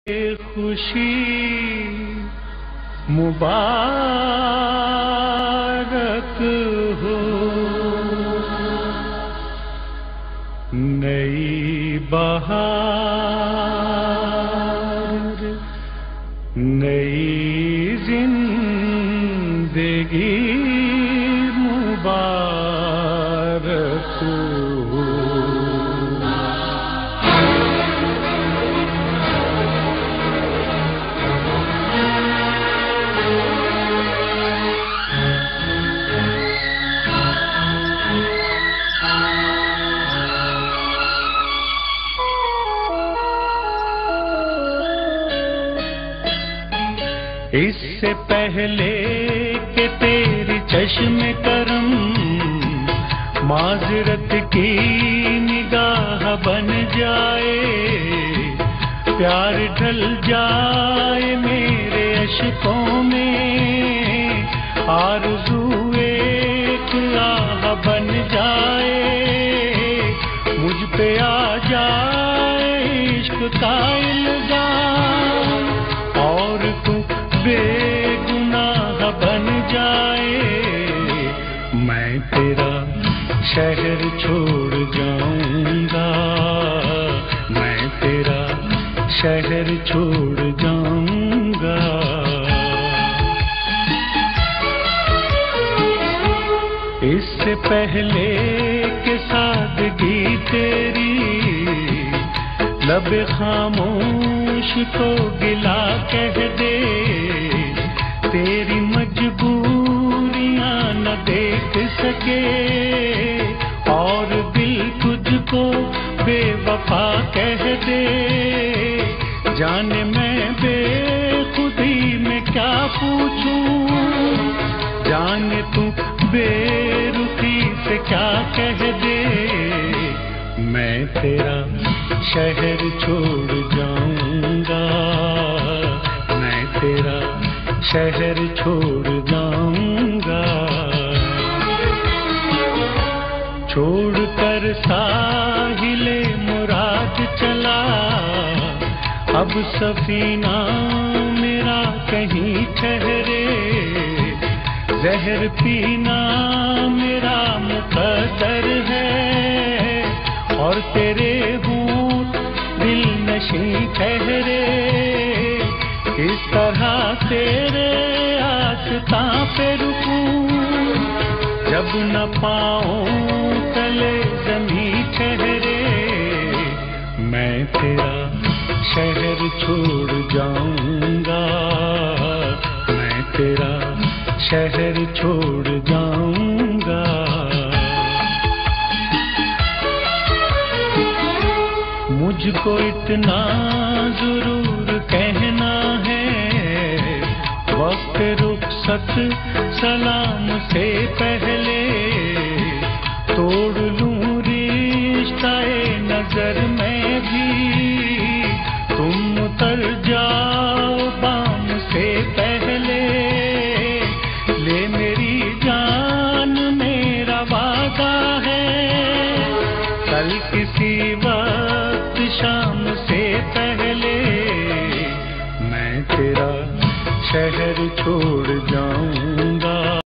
खुशी मुबारक हो, नई बहार, नई जिंदगी मुबारक हो। इससे पहले कि तेरी चश्मे करम माजरत की निगाह बन जाए, प्यार ढल जाए मेरे अश्कों में, आरज़ू एक आह बन जाए, मुझ पे आ जाए इश्क का इल्ज़ाम और तू बेगुनाह बन जाए, मैं तेरा शहर छोड़ जाऊंगा, मैं तेरा शहर छोड़ जाऊंगा। इससे पहले कि सादगी तेरी लब खामोश को गिला कह दे, तेरी मजबूरियां न देख सके और दिल तुझको बेवफा कह दे, जाने मैं बेखुदी में क्या पूछूं, जाने तू बेरुखी से क्या कह दे, मैं तेरा शहर छोड़ जाऊंगा, मैं तेरा शहर छोड़ जाऊंगा। छोड़कर साहिले मुराद चला, अब सफीना मेरा कहीं ठहरे, जहर पीना मेरा मुकद्दर है और तेरे होंठ दिल नशी ठहरे, इस तरह तेरे आस्तां पे रुकूं, जब न पाऊं तले ज़मीं ठहरे, मैं तेरा शहर छोड़ जाऊंगा, मैं तेरा शहर छोड़ जाऊंगा। मुझको इतना जरूर कहना है, वक्त रुखसत सलाम से पहले तोड़ लूं रिश्ता-ए नजर में भी, तुम उतर जाओ बाम से पहले, ले मेरी जान मेरा वादा है, कल किसी